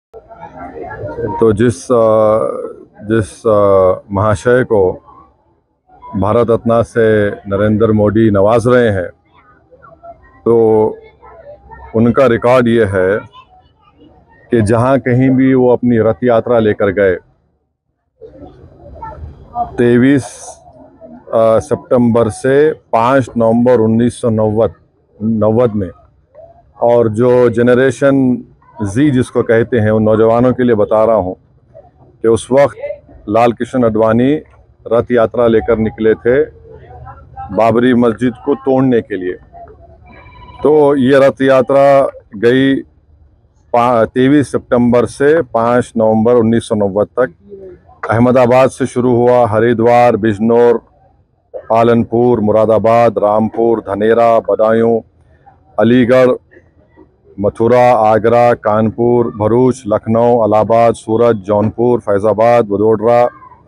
तो जिस महाशय को भारत रत्न से नरेंद्र मोदी नवाज रहे हैं, तो उनका रिकॉर्ड ये है कि जहां कहीं भी वो अपनी रथ यात्रा लेकर गए, 23 सितंबर से 5 नवंबर 1990 में, और जो जनरेशन जी जिसको कहते हैं, उन नौजवानों के लिए बता रहा हूं कि उस वक्त लाल कृष्ण आडवाणी रथ यात्रा लेकर निकले थे बाबरी मस्जिद को तोड़ने के लिए। तो ये रथ यात्रा गई 23 सितंबर से 5 नवंबर 1990 तक। अहमदाबाद से शुरू हुआ, हरिद्वार, बिजनौर, पालनपुर, मुरादाबाद, रामपुर, धनेरा, बदायूं, अलीगढ़, मथुरा, आगरा, कानपुर, भरूच, लखनऊ, इलाहाबाद, सूरत, जौनपुर, फैज़ाबाद, वडोदरा,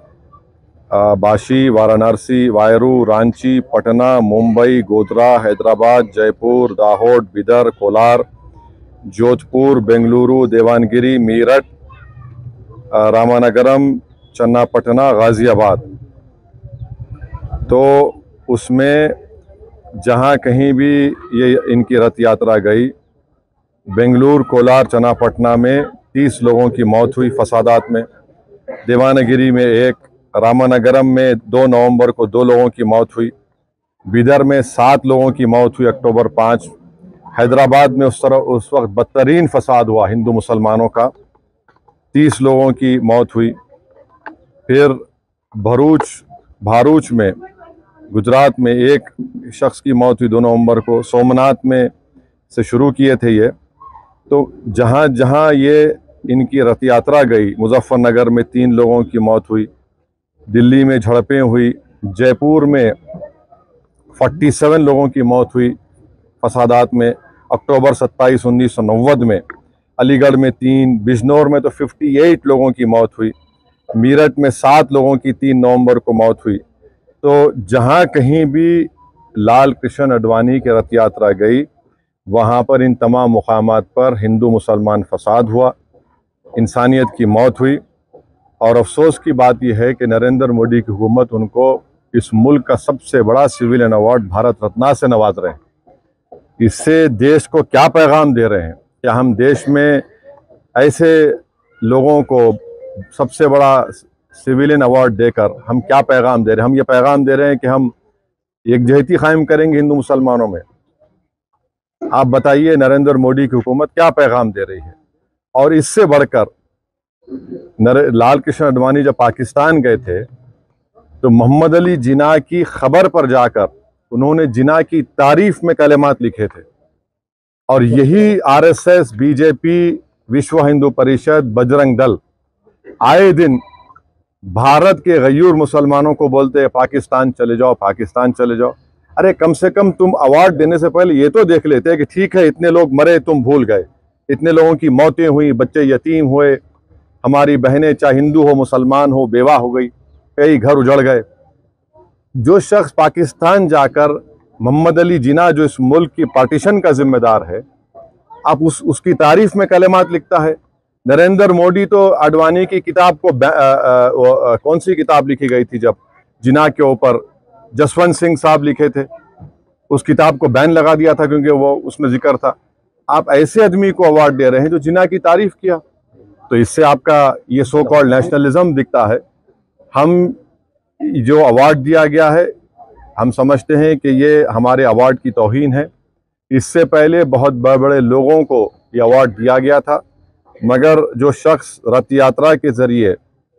बाशी, वाराणसी, वायरू, रांची, पटना, मुंबई, गोधरा, हैदराबाद, जयपुर, दाहोद, बिदर, कोलार, जोधपुर, बेंगलुरु, देवानगिरी, मीरठ, रामानगरम, चन्नापटना, गाजियाबाद। तो उसमें जहां कहीं भी ये इनकी रथ यात्रा गई, बेंगलुरु, कोलार, चन्नापटना में 30 लोगों की मौत हुई फसादात में, देवानगिरी में 1, रामानगरम में 2 नवंबर को 2 लोगों की मौत हुई, बिदर में 7 लोगों की मौत हुई अक्टूबर 5, हैदराबाद में उस वक्त बदतरीन फसाद हुआ हिंदू मुसलमानों का, 30 लोगों की मौत हुई। फिर भारूच में गुजरात में 1 शख्स की मौत हुई 2 नवंबर को। सोमनाथ में से शुरू किए थे ये। तो जहाँ जहाँ ये इनकी रथ यात्रा गई, मुजफ्फरनगर में 3 लोगों की मौत हुई, दिल्ली में झड़पें हुई, जयपुर में 47 लोगों की मौत हुई फसादात में अक्टूबर 27, 1990 में, अलीगढ़ में 3, बिजनौर में तो 58 लोगों की मौत हुई, मीरठ में 7 लोगों की 3 नवंबर को मौत हुई। तो जहाँ कहीं भी लाल कृष्ण आडवाणी की रथ यात्रा गई, वहाँ पर इन तमाम मुकामात पर हिंदू मुसलमान फसाद हुआ, इंसानियत की मौत हुई। और अफसोस की बात यह है कि नरेंद्र मोदी की हुकूमत उनको इस मुल्क का सबसे बड़ा सिविलियन अवार्ड भारत रत्न से नवाज रहे हैं। इससे देश को क्या पैगाम दे रहे हैं? क्या हम देश में ऐसे लोगों को सबसे बड़ा सिविलियन अवार्ड देकर हम क्या पैगाम दे रहे हैं? हम ये पैगाम दे रहे हैं कि हम एकजहती कायम करेंगे हिंदू मुसलमानों में। आप बताइए, नरेंद्र मोदी की हुकूमत क्या पैगाम दे रही है? और इससे बढ़कर लाल कृष्ण आडवाणी जब पाकिस्तान गए थे, तो मोहम्मद अली जिन्ना की खबर पर जाकर उन्होंने जिन्ना की तारीफ में कलेमात लिखे थे। और यही आरएसएस, बीजेपी, विश्व हिंदू परिषद, बजरंग दल आए दिन भारत के गयूर मुसलमानों को बोलते हैं पाकिस्तान चले जाओ, पाकिस्तान चले जाओ। अरे कम से कम तुम अवार्ड देने से पहले ये तो देख लेते कि ठीक है, इतने लोग मरे, तुम भूल गए, इतने लोगों की मौतें हुई, बच्चे यतीम हुए, हमारी बहनें चाहे हिंदू हो मुसलमान हो बेवाह हो गई, कई घर उजड़ गए। जो शख्स पाकिस्तान जाकर मोहम्मद अली जिन्ना जो इस मुल्क की पार्टीशन का जिम्मेदार है, आप उसकी तारीफ में कलेमात लिखता है। नरेंद्र मोदी तो आडवाणी की किताब को कौन सी किताब लिखी गई थी जब जिन्ना के ऊपर, जसवंत सिंह साहब लिखे थे, उस किताब को बैन लगा दिया था क्योंकि वो उसमें जिक्र था। आप ऐसे आदमी को अवार्ड दे रहे हैं जो जिन्ना की तारीफ किया। तो इससे आपका ये सो कॉल्ड नेशनलिज्म दिखता है। हम जो अवार्ड दिया गया है, हम समझते हैं कि ये हमारे अवार्ड की तौहीन है। इससे पहले बहुत बड़े बड़े लोगों को ये अवार्ड दिया गया था, मगर जो शख्स रथ यात्रा के जरिए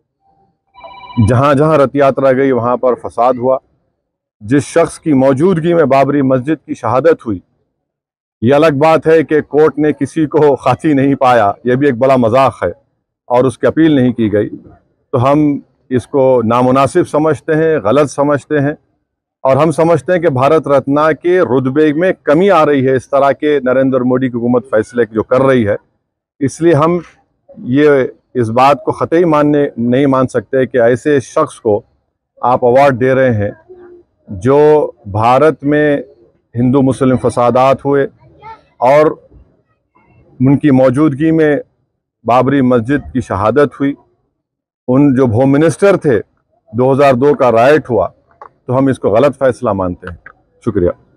जहाँ जहाँ रथ यात्रा गई वहाँ पर फसाद हुआ, जिस शख्स की मौजूदगी में बाबरी मस्जिद की शहादत हुई, ये अलग बात है कि कोर्ट ने किसी को खाती नहीं पाया, यह भी एक बड़ा मजाक है, और उसकी अपील नहीं की गई। तो हम इसको नामुनासिब समझते हैं, गलत समझते हैं, और हम समझते हैं कि भारत रत्न के रुतबे में कमी आ रही है इस तरह के नरेंद्र मोदी की हुकूमत फैसले जो कर रही है। इसलिए हम ये इस बात को ख़तई नहीं मान सकते कि ऐसे शख्स को आप अवार्ड दे रहे हैं जो भारत में हिंदू मुस्लिम फसादात हुए और उनकी मौजूदगी में बाबरी मस्जिद की शहादत हुई, उन जो होम मिनिस्टर थे, 2002 का राइट हुआ, तो हम इसको गलत फैसला मानते हैं। शुक्रिया।